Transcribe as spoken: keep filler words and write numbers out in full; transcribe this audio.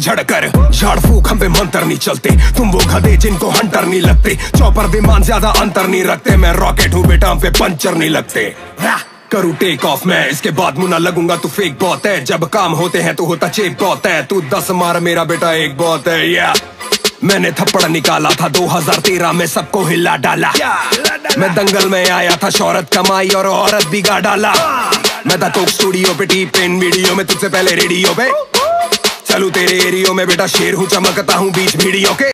झड़कर झाड़ फूक हम पे मंत्र नहीं चलते, तुम वो गधे जिनको हंटर नहीं लगते। चौपर विमान ज्यादा अंतर नहीं रखते, मैं रॉकेट हूँ बेटा हम पे पंचर नहीं लगते। करूँ टेक ऑफ मैं इसके बाद मुना लगूंगा, तू फेक बहुत है। जब काम होते हैं तो होता चेक बहुत है, तू दस मार मेरा बेटा एक बहुत है। या मैंने थप्पड़ निकाला था दो हज़ार तेरह में, सबको हिला डाला। मैं दंगल में आया था, शोहरत कमाई और औरत बिगा डाला। मैं था कोक स्टूडियो पे, टी पेन वीडियो में, तुझसे पहले रेडियो पे। चलू तेरे एरियो में बेटा शेर हूँ, चमकता हूँ बीच वीडियो के।